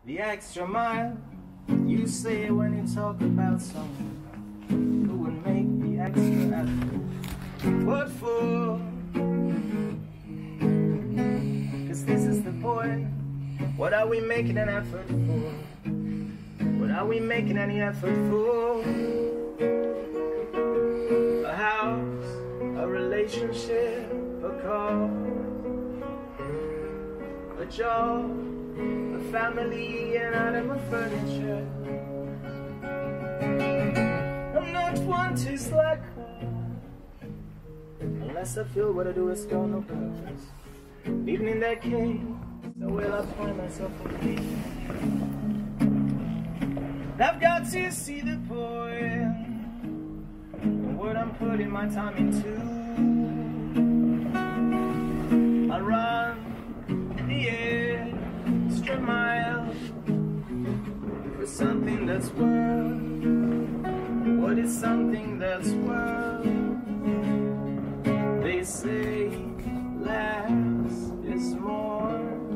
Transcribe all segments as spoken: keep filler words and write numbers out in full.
the extra mile you say when you talk about someone who would make the extra effort. What for? Cause this is the point. What are we making an effort for? What are we making any effort for? A house, a relationship, a car, a job, a family, and item of furniture. I'm not one to slack unless I feel what I do has got no purpose. Even in that case, so will I find myself complete. I've got to see the point and what I'm putting my time into. I run the extra mile for something that's worth. What is something that's worth? They say less is more,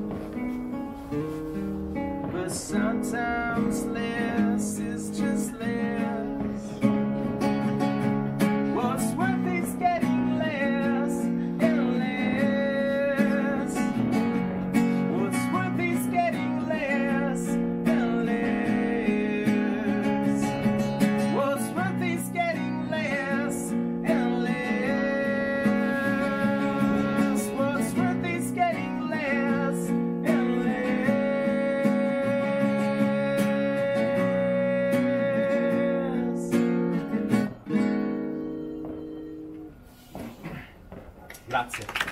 but sometimes less is just less. What's worth is getting less and less. What's worth is getting less and less. What's worth is getting less and less. What's worth is getting less and less. Grazie.